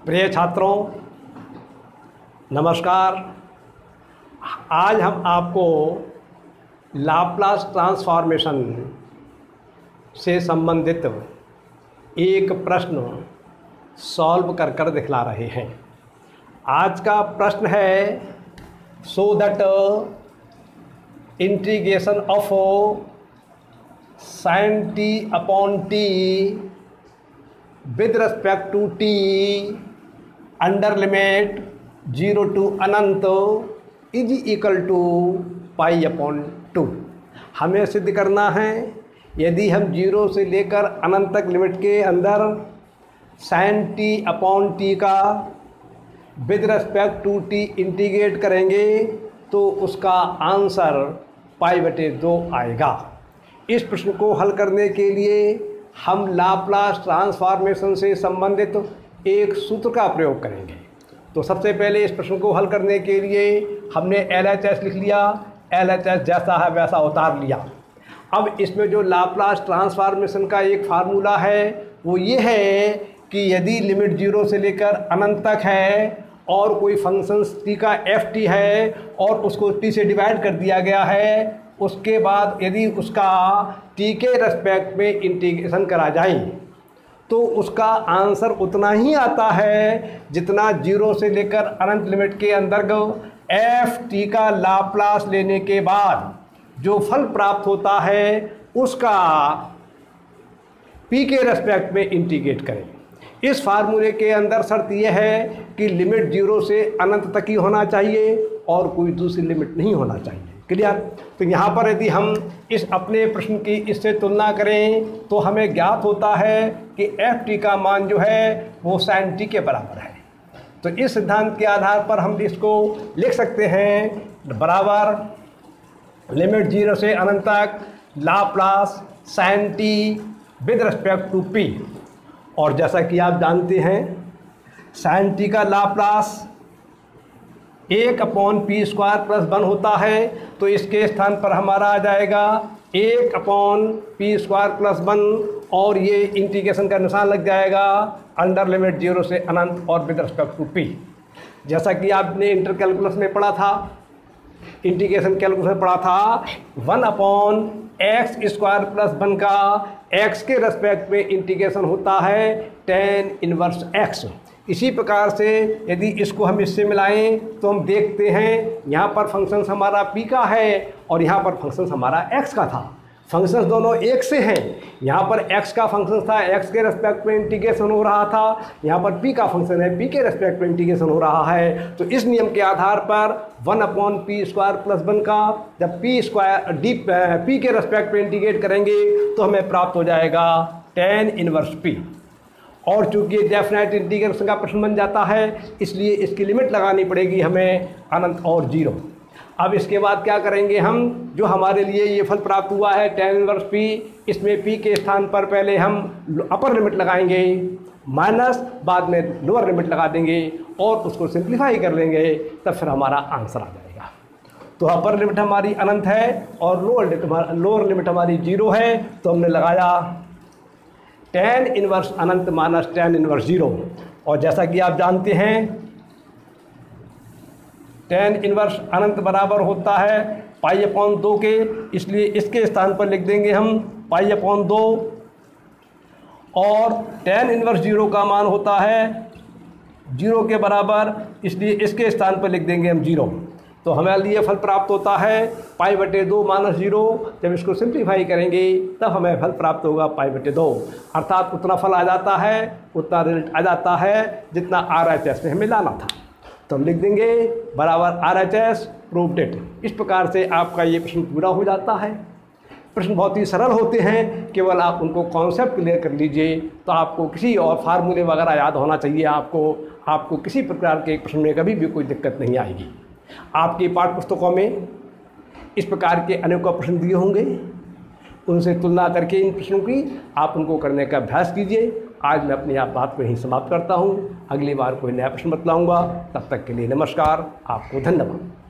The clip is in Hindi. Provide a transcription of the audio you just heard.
प्रिय छात्रों, नमस्कार। आज हम आपको लाप्लास ट्रांसफॉर्मेशन से संबंधित एक प्रश्न सॉल्व कर दिखला रहे हैं। आज का प्रश्न है so that integration of sin t upon t with respect to t under limit 0 to अनंत is equal to pi upon 2। हमें सिद्ध करना है यदि हम 0 से लेकर अनंत तक लिमिट के अंदर sin t अपॉन t का with respect to t integrate करेंगे तो उसका आंसर पाई/2 आएगा। इस प्रश्न को हल करने के लिए हम लाप्लास ट्रांसफॉर्मेशन से संबंधित एक सूत्र का प्रयोग करेंगे। तो सबसे पहले इस प्रश्न को हल करने के लिए हमने LHS लिख लिया, LHS जैसा है वैसा उतार लिया। अब इसमें जो लाप्लास ट्रांसफॉर्मेशन का एक फार्मूला है वो ये है कि यदि लिमिट 0 से लेकर अनंत तक है और कोई फंक्शन t का ft है और उसको t से डिवाइड कर दिया गया है, उसके बाद यदि उसका t के रेस्पेक्ट में इंटीग्रेशन करा जाए तो उसका आंसर उतना ही आता है जितना 0 से लेकर अनंत लिमिट के अंतर्गत ft का लाप्लास लेने के बाद जो फल प्राप्त होता है उसका p के रेस्पेक्ट में इंटीग्रेट करें। इस फार्मूले के अंदर शर्त यह है कि लिमिट 0 से अनंत तक ही होना चाहिए और कोई दूसरी लिमिट नहीं होना चाहिए। क्लियर? तो यहाँ पर यदि हम इस अपने प्रश्न की इससे तुलना करें तो हमें ज्ञात होता है कि ft का मान जो है वो sin t के बराबर है। तो इस सिद्धांत के आधार पर हम इसको लिख सकते हैं बराबर लिमिट 0 से अनंत तक Laplace sin t with respect to p। और जैसा कि आप जानते हैं sin t का Laplace 1 upon p square plus 1 होता है, तो इसके स्थान पर हमारा आ जाएगा 1 अपॉन पी स्क्वायर प्लस 1 और ये इंटीग्रेशन का निशान लग जाएगा अंडर लिमिट 0 से अनंत और विद रिस्पेक्ट टू p। जैसा कि आपने इंटर कैलकुलस में पढ़ा था, इंटीग्रेशन कैलकुलस में पढ़ा था 1 अपॉन एक्स स्क्वायर प्लस 1 का x के रेस्पेक्ट में इंटीग्रेशन होता है tan इनवर्स x। इसी प्रकार से यदि इसको हम इससे मिलाएं तो हम देखते हैं यहाँ पर फंक्शन हमारा p का है और यहाँ पर फंक्शन हमारा x का था। फंक्शंस दोनों एक से हैं। यहाँ पर x का फंक्शन था, x के रेस्पेक्ट में इंटीग्रेशन हो रहा था, यहाँ पर p का फंक्शन है, p के रेस्पेक्ट में इंटीग्रेशन हो रहा है। तो इस नियम के आधार पर 1 अपॉन पी स्क्वायर प्लस 1 का जब p के रेस्पेक्ट में इंटीग्रेट करेंगे तो हमें प्राप्त हो जाएगा tan इनवर्स p। और चूँकि डेफिनेट इंटीग्रेशन का प्रश्न बन जाता है इसलिए इसकी लिमिट लगानी पड़ेगी हमें अनंत और 0। अब इसके बाद क्या करेंगे हम, जो हमारे लिए ये फल प्राप्त हुआ है tan इनवर्स p, इसमें p के स्थान पर पहले हम अपर लिमिट लगाएंगे माइनस बाद में लोअर लिमिट लगा देंगे और उसको सिंप्लीफाई कर लेंगे, तब फिर हमारा आंसर आ जाएगा। तो अपर लिमिट हमारी अनंत है और लोअर लिमिट हमारी 0 है, तो हमने लगाया tan इनवर्स अनंत माइनस tan इनवर्स 0। और जैसा कि आप जानते हैं tan इनवर्स अनंत बराबर होता है पाई/2 के, इसलिए इसके स्थान पर लिख देंगे हम पाई/2 और tan इनवर्स 0 का मान होता है 0 के बराबर, इसलिए इसके स्थान पर लिख देंगे हम 0। तो हमारे लिए फल प्राप्त होता है पाई/2 माइनस 0। जब इसको सिंप्लीफाई करेंगे तब हमें फल प्राप्त होगा पाई/2, अर्थात उतना फल आ जाता है, उतना रिजल्ट आ जाता है जितना RHS में हमें लाना था। तो हम लिख देंगे बराबर RHS प्रूव्ड इट। इस प्रकार से आपका ये प्रश्न पूरा हो जाता है। प्रश्न बहुत ही सरल होते हैं, केवल आप उनको कॉन्सेप्ट क्लियर कर लीजिए तो आपको किसी और फार्मूले वगैरह याद होना चाहिए। आपको किसी प्रकार के प्रश्न में कभी भी कोई दिक्कत नहीं आएगी। आपकी पाठ्य पुस्तकों में इस प्रकार के अनेकों प्रश्न दिए होंगे, उनसे तुलना करके इन प्रश्नों की आप उनको करने का अभ्यास कीजिए। आज मैं अपनी आप बात को यहीं समाप्त करता हूँ। अगली बार कोई नया प्रश्न बतलाऊँगा। तब तक के लिए नमस्कार। आपको धन्यवाद।